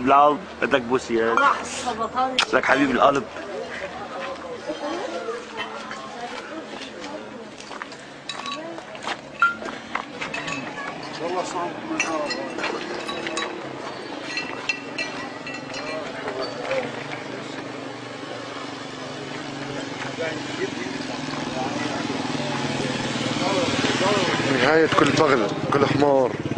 بلعب بدك بوسيات لك حبيب القلب. والله صعب. نهاية كل بغل كل حمار.